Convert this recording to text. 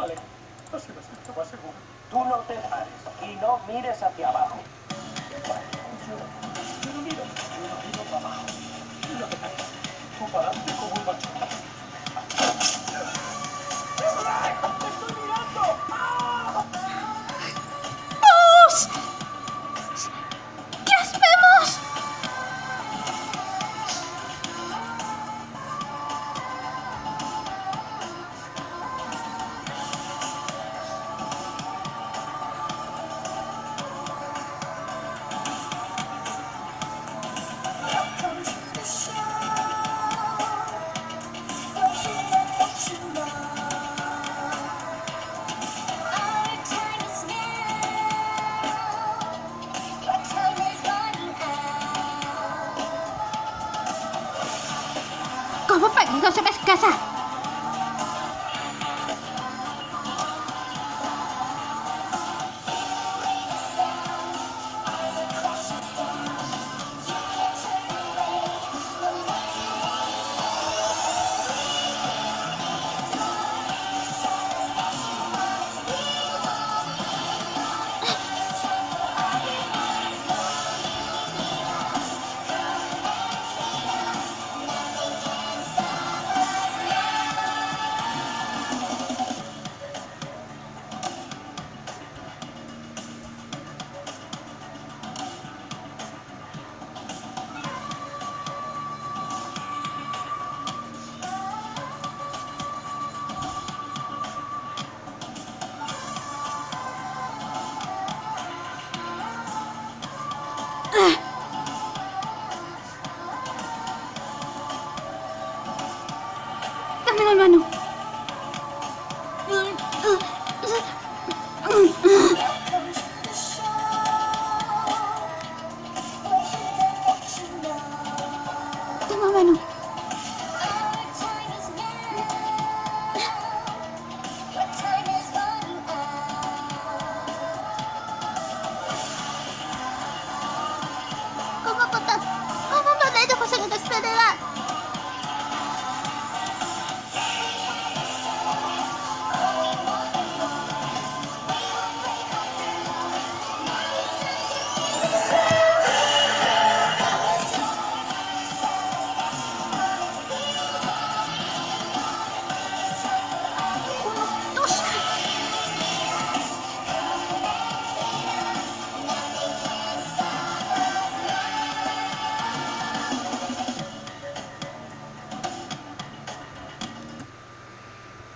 Vale, así me siento más seguro. Tú no te pares y no mires hacia abajo. Pero mira, yo miro para abajo. No te caigas. Tú para adelante como un macho. ¡Te estoy mirando! ¡Ah! ¡Vamos! ¿Qué hacemos? ¿Cómo para que no se me escasa? Dame la mano.